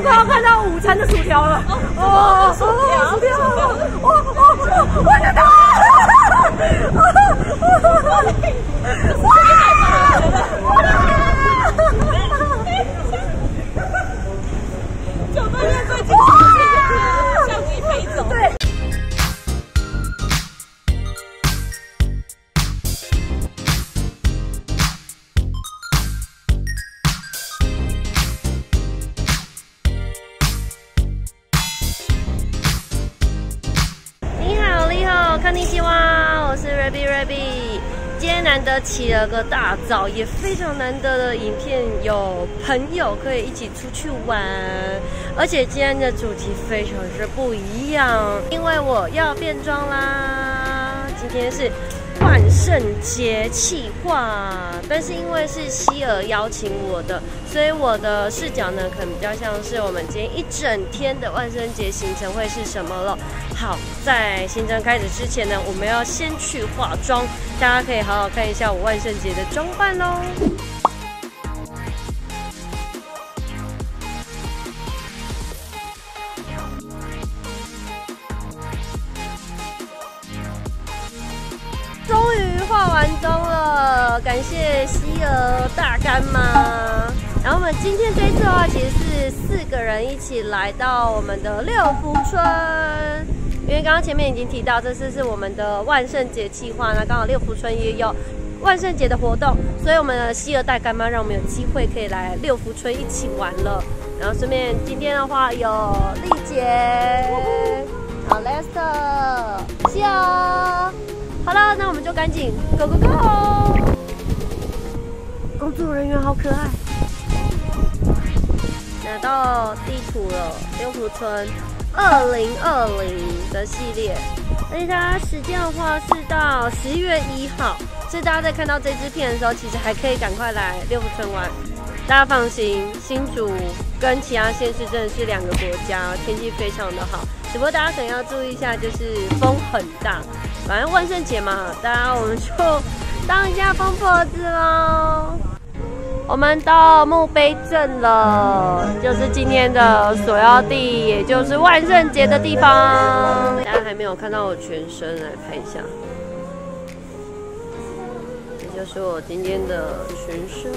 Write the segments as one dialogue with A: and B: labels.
A: 快要看到午餐的薯条了。哦，薯条！我的头！
B: 酒对面最近是向你飞走。对。
A: こんにちは，我是 Rabbit。今天难得起了个大早，也非常难得的影片，有朋友可以一起出去玩，而且今天的主题非常是不一样，因为我要变装啦。今天是万圣节企划，但是因为是希尔邀请我的，所以我的视角呢，可能比较像是我们今天一整天的万圣节行程会是什么了。好，在行程开始之前呢，我们要先去化妆，大家可以好好看一下我万圣节的装扮咯。终于化完妆了，感谢希尔大干妈。然后我们今天这一次的话，其实是4个人一起来到我们的六福村。因为刚刚前面已经提到，这次是我们的万圣节企划，那刚好六福村也有万圣节的活动，所以我们的希尔大干妈让我们有机会可以来六福村一起玩了。然后顺便今天的话有丽姐，好 Lester， 希尔。好了，那我们就赶紧 go go go！ 工作人员好可爱。拿到地图了，六福村2020的系列，而且它时间的话是到11月1号，所以大家在看到这支片的时候，其实还可以赶快来六福村玩。大家放心，新竹跟其他县市真的是2个国家，天气非常的好，只不过大家可能要注意一下，就是风很大。反正万圣节嘛，大家我们就当一下疯婆子咯。我们到墓碑镇了，就是今天的索要地，也就是万圣节的地方。大家还没有看到我全身，来看一下，这就是我今天的全身。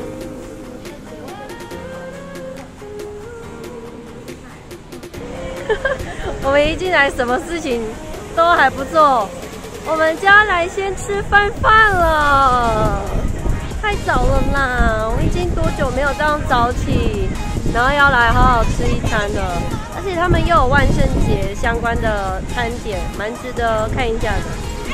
A: 我们一进来，什么事情都还不做，我们就要来先吃饭了。太早了啦！我已经多久没有这样早起，然后要来好好吃一餐了。而且他们又有万圣节相关的餐点，蛮值得看一下的。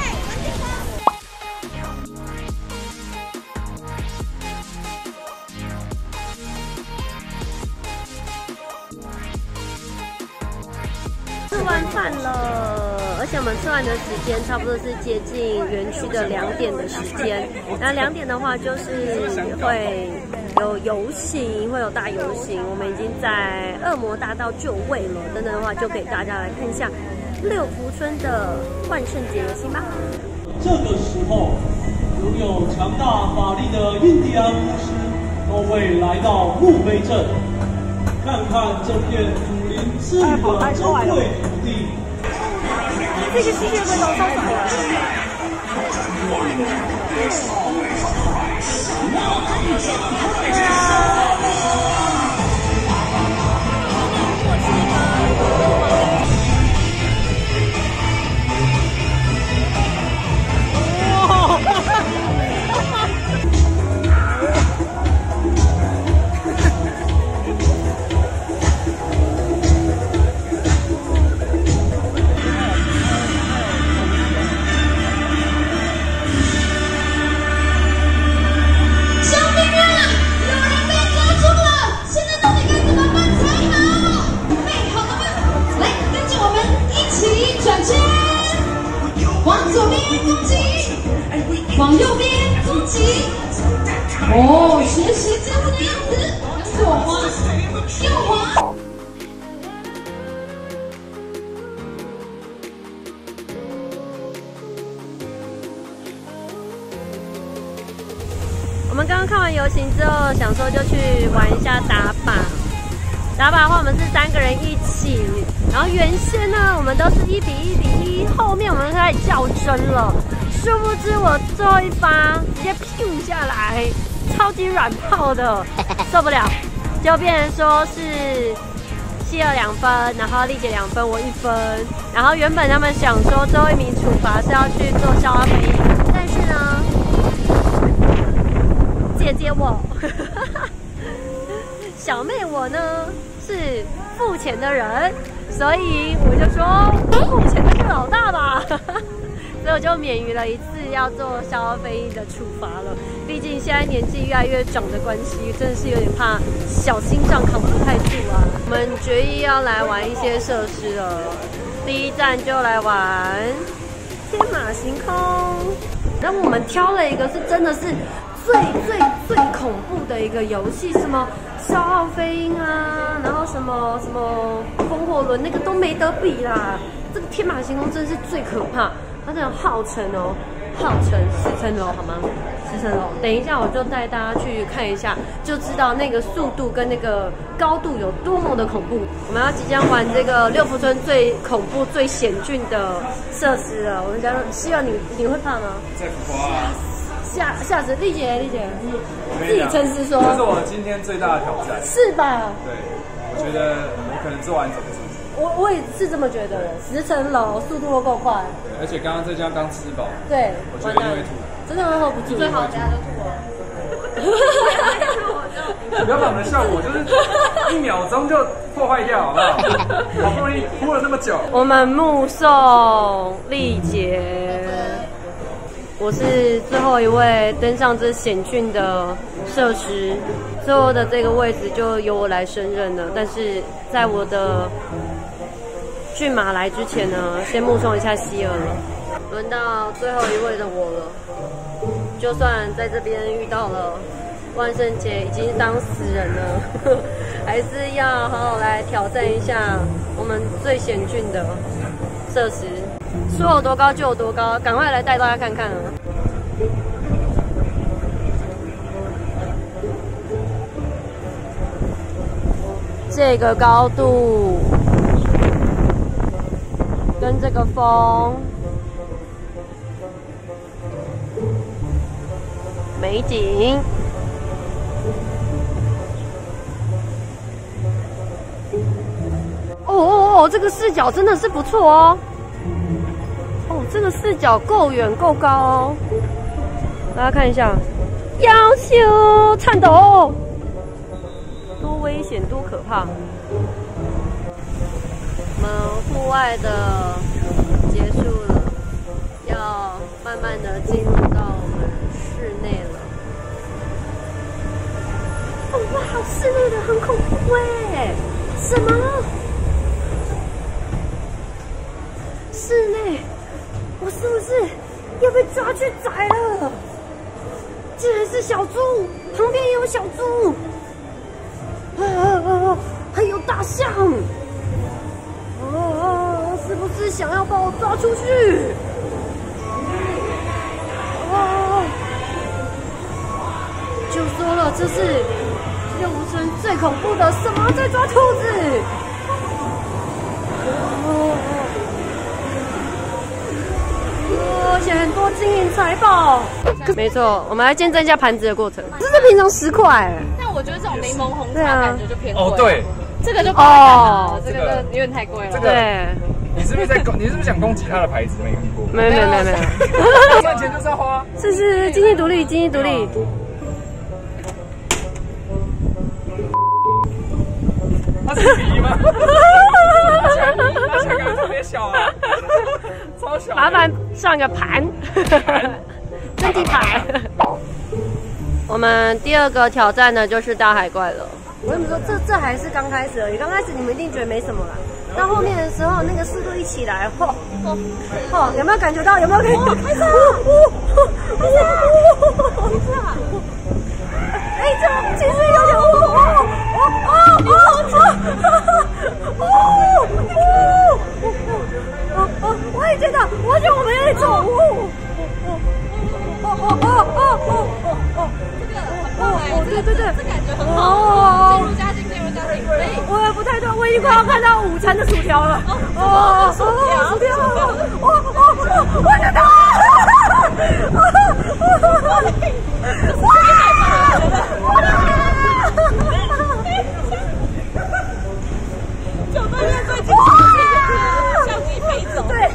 A: 吃完饭了，而且我们吃完的时间差不多是接近园区的2点的时间。那2点的话就是会有游行，会有大游行。我们已经在恶魔大道就位了，等等的话就给大家来看一下六福村的万圣节游行吧。
C: 这个时候，拥有强大法力的印第安巫师都会来到墓碑镇，看看这片武林赐予的珍贵土地。
A: 这个吸血鬼老超爽的。
B: 往右边攻击。哦，学习这个样子，左滑，右滑。我们刚刚看完游行之后，想说就去玩一下打靶。
A: 打靶的话，我们是3个人一起。然后原先呢，我们都是1比1，后面我们开始较真了。殊不知我最后一发直接咻下来，超级软炮的，受不了，就变成说是希尔2分，然后丽姐2分，我1分。然后原本他们想说最后一名处罚是要去做消化飞，但是呢，姐姐我，小妹我呢是付钱的人，所以我就说付钱的是老大吧。所以我就免于了一次要做消化飞的处罚了。毕竟现在年纪越来越长的关系，真的是有点怕小心脏扛不太住啊。我们决议要来玩一些设施了，第一站就来玩天马行空。然后我们挑了一个是真的是最恐怖的一个游戏，什么消耗飞鹰啊，然后什么风火轮那个都没得比啦。这个天马行空真的是最可怕。它这种号称10层楼好吗？10层楼。等一下我就带大家去看一下，就知道那个速度跟那个高度有多么的恐怖。我们要即将玩这个六福村最恐怖、最险峻的设施了。我们家希望你会怕吗？
D: 再夸。
A: 吓死！丽姐，你自己诚实说。
D: 这是我今天最大的挑战。
A: 是吧？
D: 对，我觉得我可能做完整个。
A: 我也是这么觉得的，10层楼速度都够快。
D: 对，而且刚刚这家刚吃饱。
A: 对，
D: 我觉得因为吐，
A: 真的会 hold 不住。最好家就吐了。
D: 你不要把我们的效果就是1秒钟就破坏掉，好不好？好不容易铺了那么久。
A: 我们目送丽姐，我是最后一位登上这险峻的设施，最后的这个位置就由我来胜任了。但是在我的骏马来之前呢，先目送一下希尔了。轮到最后一位的我了。就算在这边遇到了万圣节已经当死人了，还是要好好来挑战一下我们最险峻的设施。说有多高就有多高，赶快来带大家看看啊！这个高度跟这个风，美景。哦，这个视角真的是不错哦。哦，这个视角够远够高哦。大家看一下，要求颤抖，多危险多可怕。我们户外的结束了，要慢慢的进入到我们室内了。哦哇，室内的很恐怖哎！什么？室内，我是不是要被抓去宰了？竟然是小猪，旁边也有小猪，还有大象。是不是想要把我抓出去？就说了，这是六福村最恐怖的，什么在抓兔子？而且很多金银财宝。没错，我们来见证一下盘子的过程。这是平常10块。
E: 但我觉得这种柠檬红茶感觉就偏贵。
D: 哦，对，
E: 这个就哦，这个有点太贵了。
D: 对。你是不是想攻击他的牌子？没看过。
A: 没有。
D: 赚钱就是要花。
A: 是经济独立，经济独立。
D: 他是皮吗？拿起来感觉特别小啊，超小。
A: 麻烦上个盘，真地盘。我们第2个挑战呢，就是大海怪了。我跟你们说，这还是刚开始而已。刚开始你们一定觉得没什么啦，到后面的时候，那个速度一起来，有没有感觉到？有没有感觉到？开始哎，这其实有点我也觉得我们有点重。对，
E: 这感觉很好。渐入佳境。
A: 我也不已经快要看到午餐的薯条了。哦，薯条！我的头！
E: 酒对面最近相机飞走。对，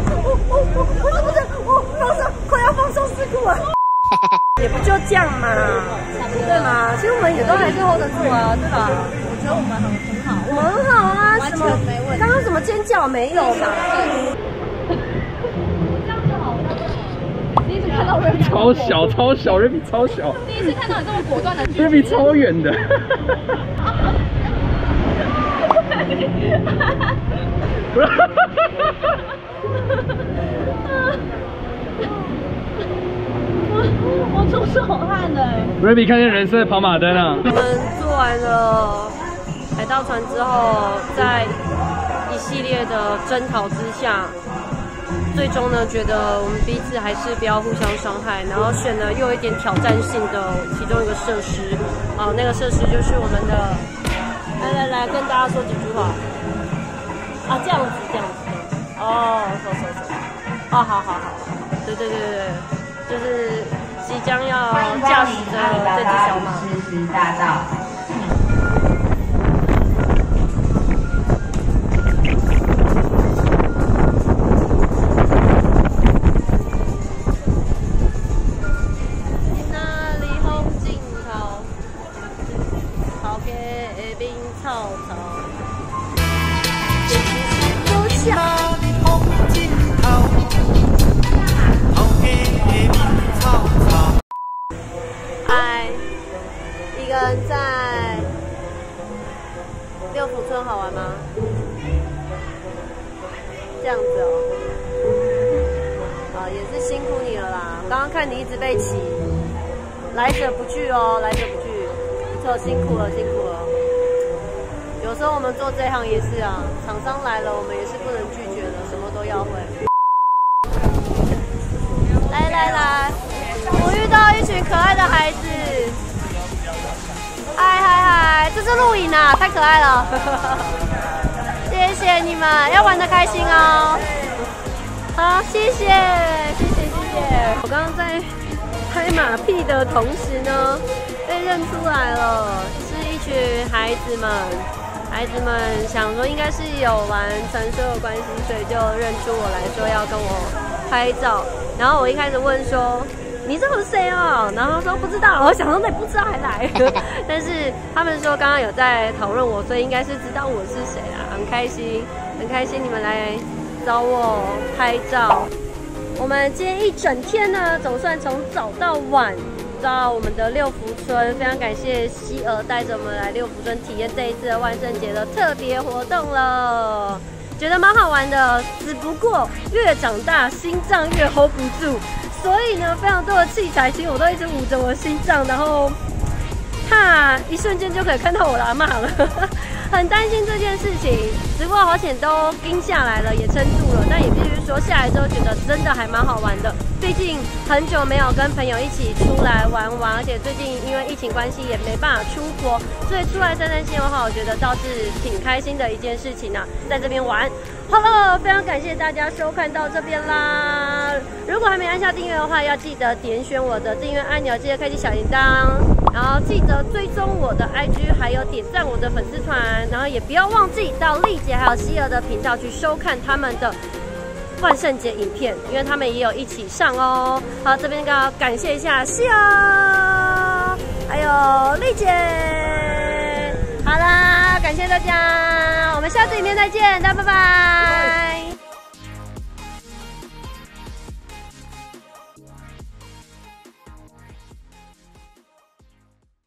A: 我快要放松事故了。也不就这样嘛，对吗？其实我们也都还是 hold 得住啊，对吧？
E: 我觉得我们很好，
A: 我们很好啊，
E: 完全没问题。
A: 刚刚什么尖叫没有嘛？
E: 这样就好。第一次看到 Ruby
D: 超小 ，Ruby 超小。
E: 第一次看到你这么果断的拒绝
D: ，Ruby 超远的。
E: 我出手汗了。
D: Ruby 看见人生的跑马灯啊！
A: 我们做完了海盗船之后，在一系列的征讨之下，最终呢，觉得我们彼此还是不要互相伤害，然后选了又有一点挑战性的其中一个设施。那个设施就是我们的，来跟大家说几句话。这样子。哦，说。好。对，就是即将要驾驶的这只小马。
B: 诗诗大道。
A: 那里风景好，好嘅的冰草草。多想。一个人在六福村好玩吗？这样子哦，也是辛苦你了啦。刚刚看你一直被骑，来者不拒哦，来者不拒，这辛苦了。有时候我们做这行也是啊，厂商来了，我们也是不能拒绝的，什么都要会。来，我遇到一群可爱的孩子。嗨，这是录影啊，太可爱了，谢谢你们，要玩得开心哦。好，谢谢。我刚刚在拍马屁的同时呢，被认出来了，是一群孩子们。孩子们想说应该是有玩传说的关系，所以就认出我来说要跟我拍照。然后我一开始问说，你知道我是谁哦？然后说不知道，我想说那你不知道还来，但是他们说刚刚有在讨论我，所以应该是知道我是谁啦，很开心你们来找我拍照。我们今天一整天呢，总算从早到晚到我们的六福村，非常感谢希儿带着我们来六福村体验这一次的万圣节的特别活动了。觉得蛮好玩的，只不过越长大心脏越 hold 不住，所以呢，非常多的器材，其实我都一直捂着我的心脏，然后怕一瞬间就可以看到我的阿嬷了，很担心这件事情。只不过好险都盯下来了，也撑住了，但也必须说下来之后觉得真的还蛮好玩的。毕竟很久没有跟朋友一起出来玩，而且最近因为疫情关系也没办法出国，所以出来散散心的话，我觉得倒是挺开心的一件事情啊，在这边玩。好了，非常感谢大家收看到这边啦！如果还没按下订阅的话，要记得点选我的订阅按钮，记得开启小铃铛，然后记得追踪我的 IG， 还有点赞我的粉丝团，然后也不要忘记到丽姐还有希儿的频道去收看他们的万圣节影片，因为他们也有一起上哦。好，这边要感谢一下希儿，还有丽姐。好啦，感谢大家，我们下次影片再见，大家拜拜。